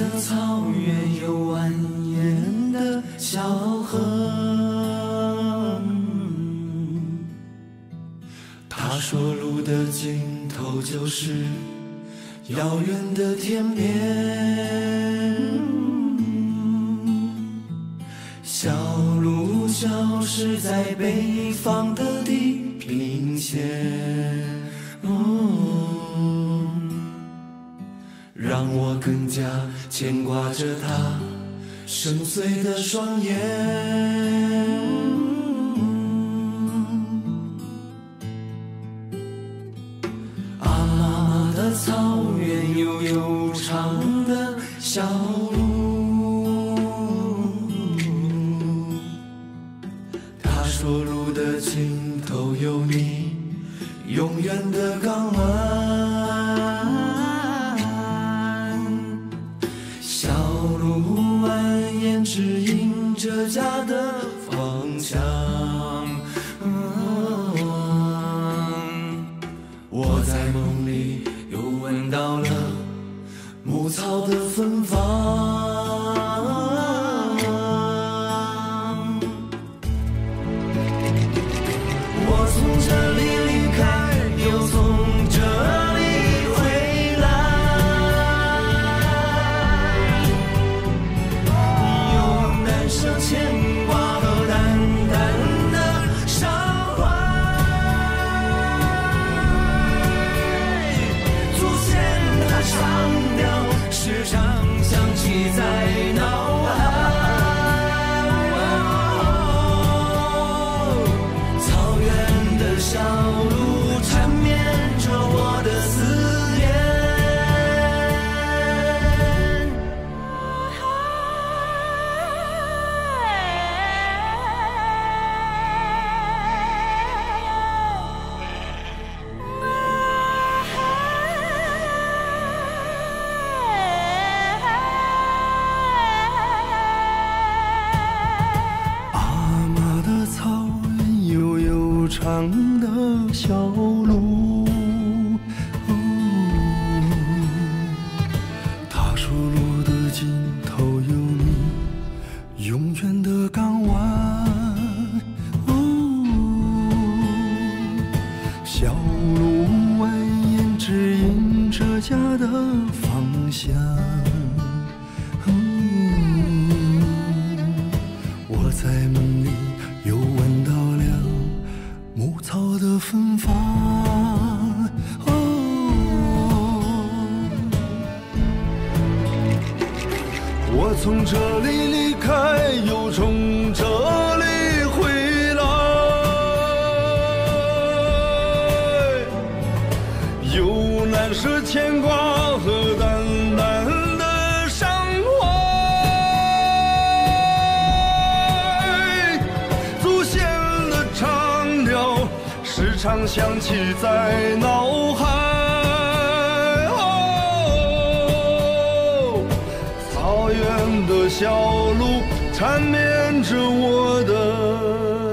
的草原有蜿蜒的小河，他说路的尽头就是遥远的天边。小路消失在北方的地平线，让我更加牵挂着他深邃的双眼。阿妈妈的草原有悠长的小路，他说路的尽头有你永远的港湾。小路蜿蜒指引着家的方向，我在梦里又闻到了牧草的芬芳。我从这里离开，又从这里回来，有难舍牵挂和淡淡的伤怀。祖先的长调时常响起在脑海。小路缠绵着我的思念，阿妈的草原有悠长的小路，他说路的尽头有你永远的港湾。小路蜿蜒指引着家的方向，我在梦里又闻到了牧草的芬芳。我从这里离开，又从这里回来，有难舍牵挂和淡淡的伤怀。祖先的长调时常响起在脑海。草原的小路缠绵着我的